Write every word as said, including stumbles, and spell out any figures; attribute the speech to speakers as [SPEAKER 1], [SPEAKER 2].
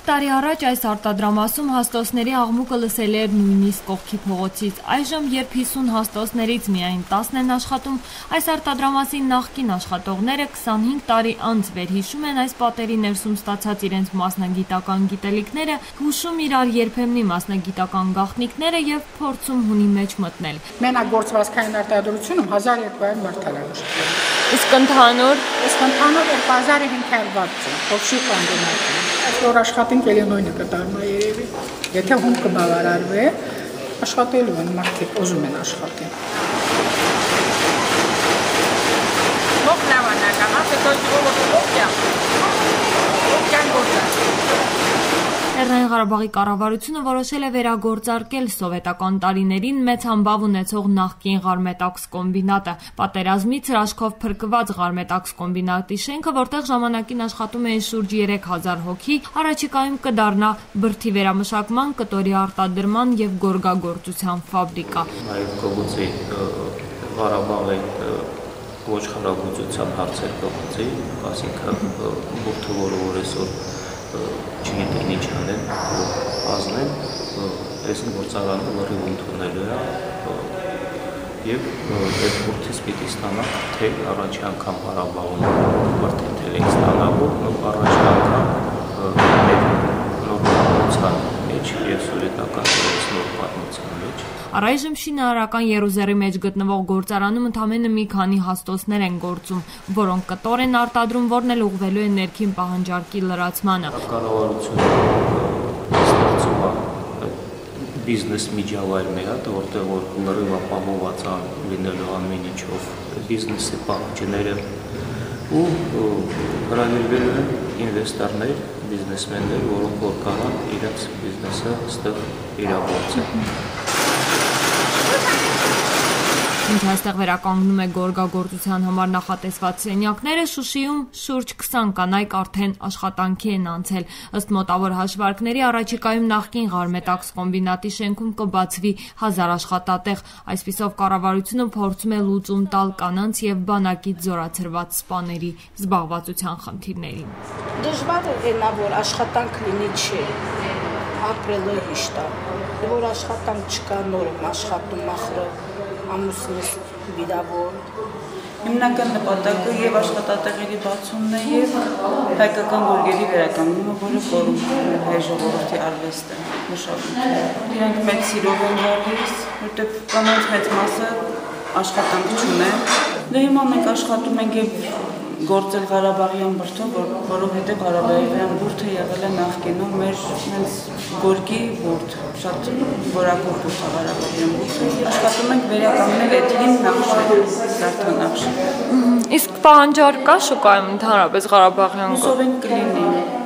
[SPEAKER 1] տարի առաջ այս արտադրամասում հաստոցների աղմուկը լսել էր նույնիսկ կողքի փողոցից։ Այժմ, երբ հիսուն հաստոցներից միայն տասն են աշխատում, այս արտադրամասի նախկին աշխատողները քսանհինգ տարի անց վերհիշում են այս պատերի ներսում ստացած իրենց մասնագիտական գիտելիքները, հուշում իրար երբեմնի մասնագիտական գաղտնիքները եւ փորձում հունի մեջ մտնել։
[SPEAKER 2] Մենակ գործվածքային արտադրությունում հազար երկու հարյուր մարդար է աշխատում։
[SPEAKER 1] Իսկ ընդհանուր
[SPEAKER 2] Իսկ ընդհանուր երկու հազար հինգ հարյուր հոգշի կոմբինատը։ Որ աշխատենք ելի նույնը կդառնա երևի։ Եթե հում կբավարարվի, աշխատելու են մարդիկ, ուզում են աշխատել։
[SPEAKER 1] Լեռնային Ղարաբաղի կառավարությունը որոշել է վերագործարկել սովետական տարիներին մեծ համբավ ունեցող նախկին Ղարմետաքս կոմբինատը։ Պատերազմից հրաշքով փրկված Ղարմետաքս կոմբինատի շենքը, որտեղ ժամանակին աշխատում էին շուրջ երեք հազար հոգի, առաջիկայում կդառնա բրդի վերամշակման, կտորի արտադրման եւ գորգագործության ֆաբրիկա։
[SPEAKER 3] Այդ կողոցի Ղարաբաղի ոչխարագործության հարցեր կողոցի, ասինքն բուրդը, որը որ այսօր չգիտեն ինչ անեն, ազնեն, այս գործարանը լրիվ ընդունելու է և այդ բուրդից պիտի ստանանք, թե առաջի անգամ Ղարաբաղում բրդեթել ենք ստանալու, առաջի անգամ մեր նոր պատմության մեջ և սովետական նոր պատմության մեջ։
[SPEAKER 1] Առայժմ շինարարական Եռուզեռի մեջ գտնվող գործարանում ընդամենը մի քանի հաստոցներ են գործում, որոնք կտոր են արտադրում, որն էլ ուղղվելու է ներքին պահանջարկի լրացմանը։
[SPEAKER 3] Կառավարությունը ստեղծում է բիզնես միջավայր մի հատ, որտեղ որ լրիվ ապահովված է լինելու ամեն ինչով բիզնեսի պահանջները ու հրավիրվելու են ինվեստորներ, բիզնեսմեններ, որոնք որ կարան իրենց բիզնեսը ստեղ իրագործեն։
[SPEAKER 1] Ինչ այստեղ վերականգնում է գորգագործության համար նախատեսված սենյակները, Շուշիում շուրջ քսան կանայք արդեն աշխատանքի են անցել։ Ըստ մոտավոր հաշվարկների, առաջիկայում նախկին Ղարմետաքս կոմբինատի շենքում կբացվի հազար աշխատատեղ։ Այսպիսով կառավարությունը փորձում է լուծում տալ կանանց եւ բանակից զորացրված սպաների զբաղվածության խնդիրներին։
[SPEAKER 4] Դժվար է նա, որ աշխատանք լինի չի, ապրելը հիշտ է, որ աշխատանք չկա, նոր եմ աշխատում ախրը, ամուսնուս վիրավոր։
[SPEAKER 5] Հիմնական նպատակը եւ աշխատատեղերի բացումն է եւ հայկական գորգերի վերականգնումը, որը կորում է հայ ժողովրդի արվեստը, մշակույթը։ Իրանք մեծ սիրով են գալիս, որտեղ կանանց մեծ մասը աշխատանք չունեն։ Դե հիմա մենք աշխատում ենք եւ գործել Ղարաբաղյան բուրդով, որովհետև Ղարաբաղյան բուրդը եղել է նախկինում մեր գորգի բուրդ, շատ որակով բուրդ է Ղարաբաղյան բուրդը։ Աշխատում ենք վերականգնել այդ հին նախշը, զարդանախշը։
[SPEAKER 1] Իսկ պահանջարկ կա շուկայում ընդհանրապես Ղարաբաղյան
[SPEAKER 5] գորգ։ Հուսով ենք կլինի։